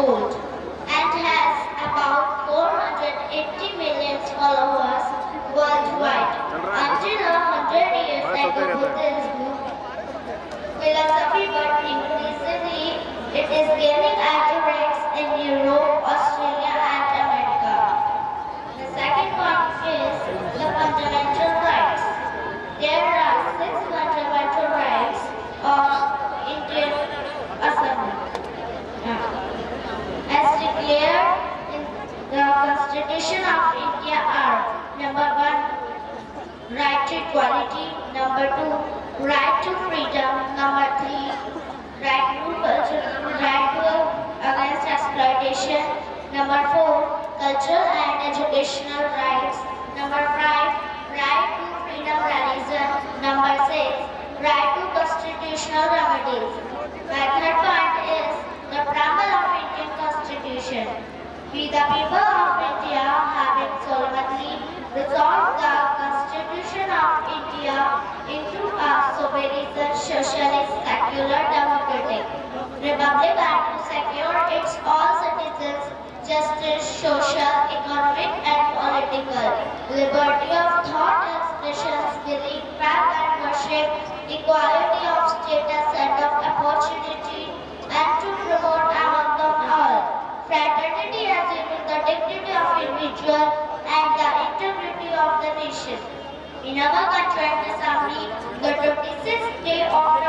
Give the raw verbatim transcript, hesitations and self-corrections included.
old and has about four hundred eighty million followers worldwide. Until a hundred years ago, Buddhism philosophy, but increasingly it is gaining accolades in Europe, Australia, and America. The second one is the fundamental rights. There are six fundamental rights of Indian Assembly, as declared in the Constitution of India are: number one, right to equality; number two, right to freedom; number three, right to culture, right to against exploitation; number four, cultural and educational rights; number five, right to freedom religion; number six, right to constitutional remedies. My third point is the preamble of Indian Constitution. We the people of India having solemnly resolved the Constitution of India into a sovereign, socialist, secular, democratic republic, and to secure its all citizens justice, social, economic, and political liberty of thought, expressions, belief, faith, and worship, equality of status and of opportunity, and to promote among them all fraternity as in the dignity of individual and the integrity of the nation. In our Constituent Assembly, the twenty-sixth day of